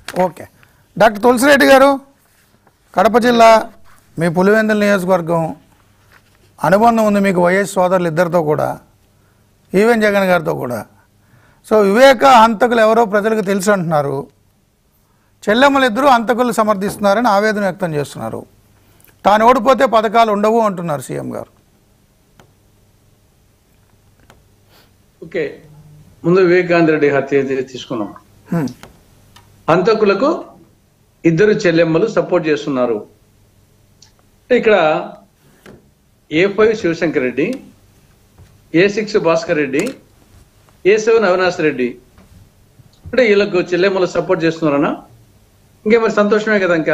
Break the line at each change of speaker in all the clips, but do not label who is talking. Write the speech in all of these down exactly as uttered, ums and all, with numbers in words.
Okay. Doctor తులసి రెడ్డి గారు, కడప జిల్లా మీ పులివెందుల నియోజకవర్గం అనుబంధం ఉంది మీకు వైఎస్ సోదరులు ఇద్దరితో కూడా, ఈవెన్ జగన్ గారితో కూడా. సో వివేక హంతకులు ఎవరో ప్రజలకు తెలుసు అంటున్నారు. చెల్లెమ్మలు ఇద్దరు హంతకులు సమర్థిస్తున్నారని ఆవేదన వ్యక్తం చేస్తున్నారు. తాను ఓడిపోతే పథకాలు ఉండవు అంటున్నారు సీఎం గారు.
ఓకే, ముందు వివేకానంద రెడ్డి హత్య తీసుకున్నాం. హంతకులకు ఇద్దరు చెల్లెమ్మలు సపోర్ట్ చేస్తున్నారు. ఇక్కడ A five Sivasankar Reddy, A six Bhaskar Reddy, A seven Avinash Reddy అంటే వీళ్ళకు చెల్లెమ్మలు సపోర్ట్ చేస్తున్నారన్నా ఇంకేమరి సంతోషమే కదా. ఇంకా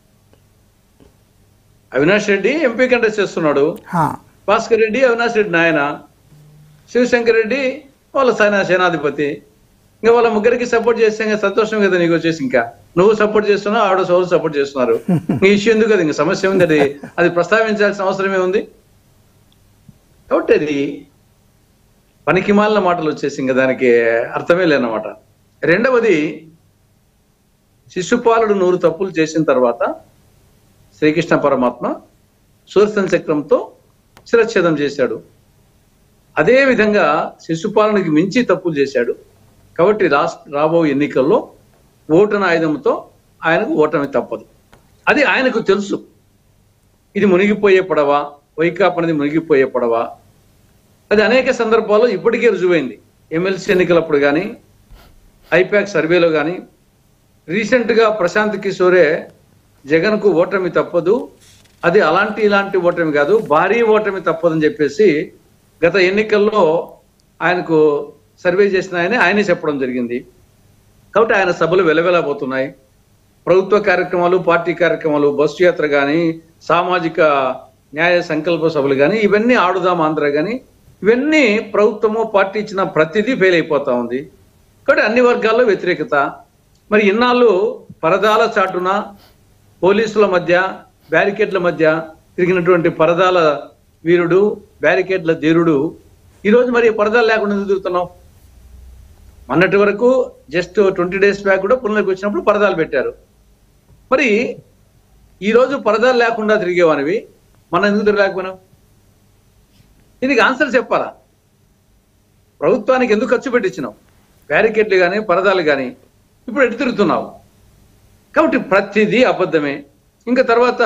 అవినాష్ రెడ్డి ఎంపీ కంటెస్ట్ చేస్తున్నాడు, భాస్కర్ రెడ్డి అవినాష్ రెడ్డి నాయన, శివశంకర్ రెడ్డి వాళ్ళ సేనా సేనాధిపతి. ఇంకా వాళ్ళ ముగ్గురికి సపోర్ట్ చేస్తే ఇంకా సంతోషం కదా నీకు వచ్చేసి. ఇంకా నువ్వు సపోర్ట్ చేస్తున్నావు, ఆవిడ సోదరు సపోర్ట్ చేస్తున్నారు. నీ ఇష్యూ ఎందుకు కదా, ఇంకా సమస్య ఉంది, అది అది ప్రస్తావించాల్సిన అవసరమే ఉంది. కాబట్టి అది పనికిమాలిన మాటలు వచ్చేసి ఇంకా దానికి అర్థమే లేనమాట. రెండవది, శిశుపాలుడు నూరు తప్పులు చేసిన తర్వాత శ్రీకృష్ణ పరమాత్మ సుదర్శన చక్రంతో శిరచ్ఛేదం చేశాడు. అదే విధంగా శిశుపాలనకి మించి తప్పులు చేశాడు. కాబట్టి రాష్ట్ర రాబో ఎన్నికల్లో ఓటున ఆయుధంతో ఆయనకు ఓటమి తప్పదు. అది ఆయనకు తెలుసు. ఇది మునిగిపోయే పడవ, వైకాపా అనేది మునిగిపోయే పడవ. అది అనేక సందర్భాల్లో ఇప్పటికే రుజువైంది. ఎమ్మెల్సీ ఎన్నికలప్పుడు కానీ, ఐపాక్ సర్వేలో కానీ, రీసెంట్గా ప్రశాంత్ కిషోరే జగన్కు ఓటమి తప్పదు, అది అలాంటి ఇలాంటి ఓటమి కాదు, భారీ ఓటమి తప్పదని చెప్పేసి గత ఎన్నికల్లో ఆయనకు సర్వే చేసిన ఆయన ఆయనే చెప్పడం జరిగింది. కాబట్టి ఆయన సభలు వెలవెలబోతున్నాయి. ప్రభుత్వ కార్యక్రమాలు, పార్టీ కార్యక్రమాలు, బస్సు యాత్ర కానీ, సామాజిక న్యాయ సంకల్ప సభలు కానీ, ఇవన్నీ ఆడుదాం ఆంధ్ర కానీ, ఇవన్నీ ప్రభుత్వము పార్టీ ఇచ్చిన ప్రతిదీ ఫెయిల్ అయిపోతా ఉంది. కాబట్టి అన్ని వర్గాల్లో వ్యతిరేకత. మరి ఇన్నాళ్ళు పరదాల చాటున పోలీసుల మధ్య, బ్యారికేడ్ల మధ్య తిరిగినటువంటి పరదాల వీరుడు, బ్యారికేడ్ల ధీరుడు ఈరోజు మరి పరదాలు లేకుండా తిరుగుతున్నాం. మొన్నటి వరకు జస్ట్ ట్వంటీ డేస్ బ్యాక్ కూడా పుల్లకి వచ్చినప్పుడు పరదాలు పెట్టారు. మరి ఈరోజు పరదాలు లేకుండా తిరిగేవానివి, మనం ఎందుకు తిరగలేకపోయినాం? దీనికి ఆన్సర్ చెప్పాలా? ప్రభుత్వానికి ఎందుకు ఖర్చు పెట్టించినావు? బ్యారికేడ్లు కానీ, పరదాలు కానీ, ఇప్పుడు ఎటు తిరుగుతున్నావు? కాబట్టి ప్రతిదీ అబద్ధమే. ఇంకా తర్వాత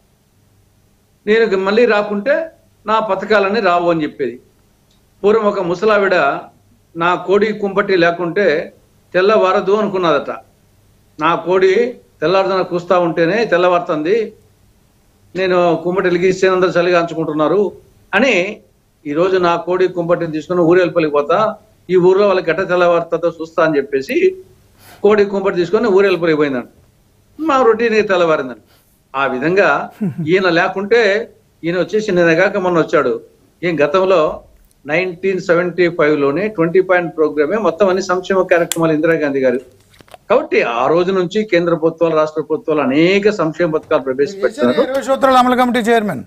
నేను మళ్ళీ రాకుంటే నా పథకాలన్నీ రావు అని చెప్పేది. పూర్వం ఒక ముసలావిడ నా కోడి కుంపటి లేకుంటే తెల్లవారదు అనుకున్నదట. నా కోడి తెల్లారుదన కూస్తా ఉంటేనే తెల్లవారుతుంది, నేను కుంపటి వెలిగిస్తే అందరూ చలిగా అంచుకుంటున్నారు అని ఈరోజు నా కోడి కుంపటిని తీసుకుని ఊరెళ్ళిపోయి పోతా, ఈ ఊర్లో వాళ్ళకి ఎట్ట తెల్లవారుతుందో చూస్తా అని చెప్పేసి కోడి కుంపటి తీసుకొని ఊరెళ్ళిపోయి పోయిందంట. మా రొటీన్ తెల్లవారిందండి. ఆ విధంగా ఈయన లేకుంటే ఈయన వచ్చేసి నిన్నగాక మొన్న వచ్చాడు. ఈయన గతంలో నైన్టీన్ సెవెంటీ ఫైవ్ లోనే ట్వంటీ పాయింట్ ప్రోగ్రామే మొత్తం అన్ని సంక్షేమ కార్యక్రమాలు ఇందిరాగాంధీ గారు. కాబట్టి ఆ రోజు నుంచి కేంద్ర ప్రభుత్వాలు, రాష్ట్ర ప్రభుత్వాలు అనేక సంక్షేమ పథకాలు ప్రవేశపెట్టారు.
ఇరవై సూత్రాల అమలు కమిటీ చైర్మన్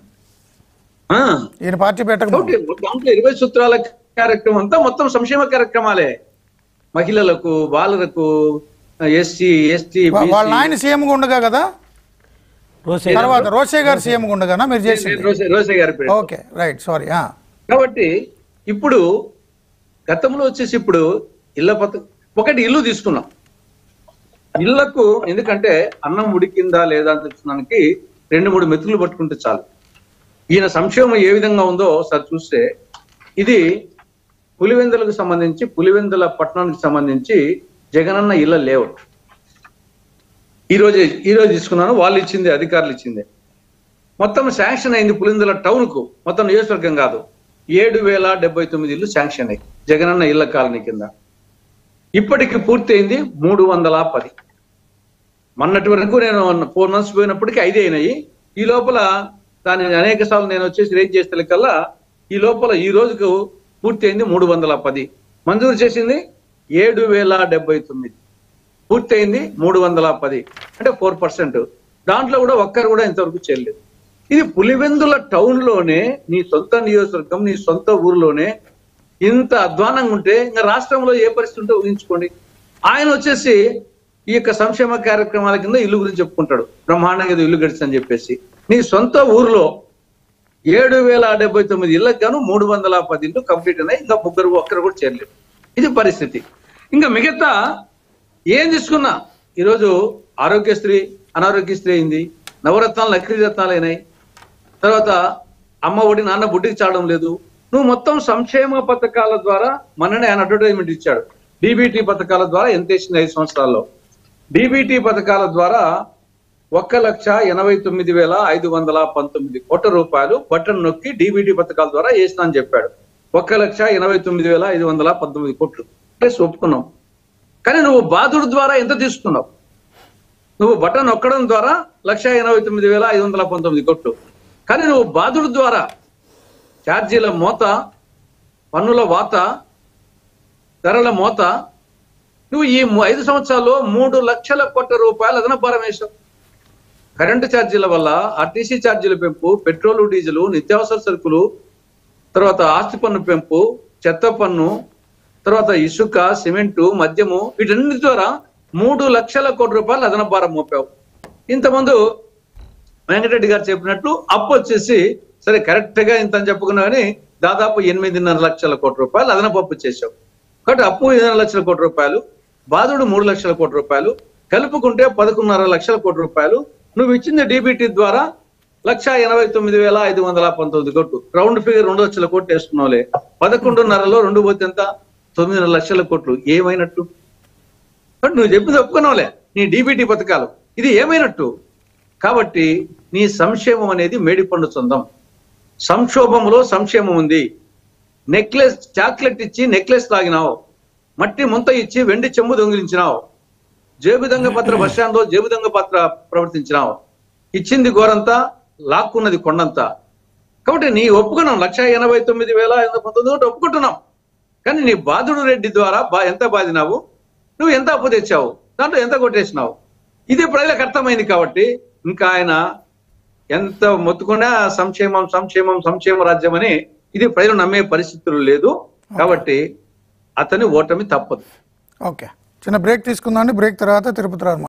ఈయన పార్టీ పెట్టకపోతే
దాంట్లో ఇరవై సూత్రాల కార్యక్రమం అంతా మొత్తం సంక్షేమ కార్యక్రమాలే. మహిళలకు, బాలులకు, ఎస్సీ ఎస్టీ
వాళ్ళ ఆయన సీఎం ఉండగా కదా, తర్వాత రోసే గారు సీఎం ఉండగానా మీరు చేసింది?
రోసే గారి పేరు.
Okay, right, sorry.
కాబట్టి ఇప్పుడు గతంలో వచ్చేసి ఇప్పుడు ఇళ్ల పథకం ఒకటి ఇల్లు తీసుకున్నాం. ఇళ్లకు ఎందుకంటే అన్నం ఉడికిందా లేదా అని తెలుసుకోవడానికి రెండు మూడు మెతుకులు పట్టుకుంటే చాలు. ఈయన సంక్షేమం ఏ విధంగా ఉందో సార్ చూస్తే, ఇది పులివెందులకు సంబంధించి, పులివెందుల పట్టణానికి సంబంధించి జగనన్న ఇళ్ల లేఅవుట్. ఈరోజు ఈరోజు తీసుకున్నాను, వాళ్ళు ఇచ్చింది, అధికారులు ఇచ్చింది. మొత్తం శాంక్షన్ అయింది పులివెందుల టౌన్ కు, మొత్తం నియోజకవర్గం కాదు, ఏడు వేల డెబ్బై తొమ్మిది ఇల్లు శాంక్షన్ అయ్యి జగనన్న ఇళ్ల కాలనీ కింద. ఇప్పటికి పూర్తయింది మూడు వందల పది. మొన్నటి వరకు నేను ఫోర్ మంత్స్ పోయినప్పటికీ ఐదే అయినాయి. ఈ లోపల దాన్ని అనేక సార్లు నేను వచ్చేసి రేట్ చేస్తే కల్లా ఈ లోపల ఈ రోజుకు పూర్తయింది మూడు వందల పది. మంజూరు చేసింది ఏడు వేల డెబ్బై తొమ్మిది, పూర్తయింది మూడు వందల పది, అంటే ఫోర్ పర్సెంట్. దాంట్లో కూడా ఒక్కరు కూడా ఇంతవరకు చేయలేదు. ఇది పులివెందుల టౌన్ లోనే, నీ సొంత నియోజకవర్గం, నీ సొంత ఊర్లోనే ఇంత అధ్వానంగా ఉంటే ఇంకా రాష్ట్రంలో ఏ పరిస్థితి ఉంటే ఊహించుకోండి. ఆయన వచ్చేసి ఈ యొక్క సంక్షేమ కార్యక్రమాల కింద ఇల్లు గురించి చెప్పుకుంటాడు, బ్రహ్మాండంగా ఇల్లు గడిచని చెప్పేసి. నీ సొంత ఊర్లో ఏడు వేల డెబ్బై తొమ్మిది ఇళ్లకు గాను మూడు వందల పది ఇళ్ళు కంప్లీట్ అయినాయి, ఇంకా ముగ్గురు ఒక్కరు కూడా చేరలేదు. ఇది పరిస్థితి. ఇంకా మిగతా ఏం తీసుకున్నా ఈరోజు ఆరోగ్యశ్రీ అనారోగ్యశ్రీ అయింది, నవరత్నాలు నకిలీ రత్నాలు అయినాయి, తర్వాత అమ్మ ఒడి నాన్న బుడ్డికి చావడం లేదు. నువ్వు మొత్తం సంక్షేమ పథకాల ద్వారా మననే ఆయన అడ్వర్టైజ్మెంట్ ఇచ్చాడు. డీబీటీ పథకాల ద్వారా ఎంత వేసింది ఐదు సంవత్సరాల్లో? డీబీటీ పథకాల ద్వారా ఒక్క లక్ష ఎనభై తొమ్మిది వేల ఐదు వందల పంతొమ్మిది కోట్ల రూపాయలు బటన్ నొక్కి డీబీటీ పథకాల ద్వారా వేసినా అని చెప్పాడు. ఒక్క లక్ష ఎనభై తొమ్మిది వేల ఐదు వందల పంతొమ్మిది కోట్లు ప్లస్ ఒప్పుకున్నాం. కానీ నువ్వు బాధుడు ద్వారా ఎంత తీసుకున్నావు? నువ్వు బటన్ నొక్కడం ద్వారా లక్ష ఎనభై తొమ్మిది వేల ఐదు వందల పంతొమ్మిది కోట్లు. కానీ నువ్వు బాధుడు ద్వారా ఛార్జీల మోత, పన్నుల వాత, ధరల మోత, నువ్వు ఈ ఐదు సంవత్సరాల్లో మూడు లక్షల కోట్ల రూపాయలు అదనపు భారం వేశావు. కరెంటు ఛార్జీల వల్ల ఆర్టీసీ ఛార్జీల పెంపు, పెట్రోలు డీజిల్, నిత్యావసర సరుకులు, తర్వాత ఆస్తి పన్ను పెంపు, చెత్త పన్ను, తర్వాత ఇసుక, సిమెంటు, మద్యము, వీటన్నిటి ద్వారా మూడు లక్షల కోట్ల రూపాయలు అదనపు భారం మోపావు. ఇంతకుముందు వెంకటరెడ్డి గారు చెప్పినట్లు అప్పు వచ్చేసి సరే కరెక్ట్ గా ఇంత అని చెప్పుకున్నా కానీ దాదాపు ఎనిమిదిన్నర లక్షల కోట్ల రూపాయలు అదనపు అప్పు చేశావు. కాబట్టి అప్పు ఎనిమిది లక్షల కోట్ల రూపాయలు, బాధుడు మూడు లక్షల కోట్ల రూపాయలు, కలుపుకుంటే పదకొండున్నర లక్షల కోట్ల రూపాయలు. నువ్వు ఇచ్చింది డీబీటీ ద్వారా లక్ష ఎనభై తొమ్మిది వేల ఐదు వందల పంతొమ్మిది కోట్లు, రౌండ్ ఫిగర్ రెండు లక్షల కోట్లు వేసుకున్నావులే. పదకొండున్నరలో రెండు పోతే ఎంత? తొమ్మిదిన్నర లక్షల కోట్లు. ఏమైనట్టు? నువ్వు చెప్పింది ఒప్పుకున్నావులే, నీ డీబీటీ పథకాలు ఇది ఏమైనట్టు? కాబట్టి నీ సంక్షేమం అనేది మేడిపండు సొంతం. సంక్షోభంలో సంక్షేమం ఉంది. నెక్లెస్ చాక్లెట్ ఇచ్చి నెక్లెస్ తాగినావు, మట్టి ముంత ఇచ్చి వెండి చెంబు దొంగిలించినావు, జేబు దొంగ పత్ర బస్టాండ్ లో జేబు దొంగ పత్ర ప్రవర్తించినావు, ఇచ్చింది గోరంతా లాక్కున్నది కొండంతా. కాబట్టి నీ ఒప్పుకున్నాం లక్ష ఎనభై తొమ్మిది వేల ఐదు పంతొమ్మిది ఒకటి ఒప్పుకుంటున్నాం. కానీ నీ బాధుడు రెడ్డి ద్వారా బా ఎంత బాధినావు, నువ్వు ఎంత అప్పు తెచ్చావు, దాంట్లో ఎంత కొట్టేసినావు, ఇది ప్రజలకు అర్థమైంది. కాబట్టి ఇంకా ఆయన ఎంత మొత్తుకున్నా సంక్షేమం సంక్షేమం సంక్షేమ రాజ్యం అని ఇది ప్రజలు నమ్మే పరిస్థితులు లేదు. కాబట్టి అతని ఓటమి తప్పదు.
ఓకే, చిన్న బ్రేక్ తీసుకుందాం. బ్రేక్ తర్వాత తిరుపతి రాదు.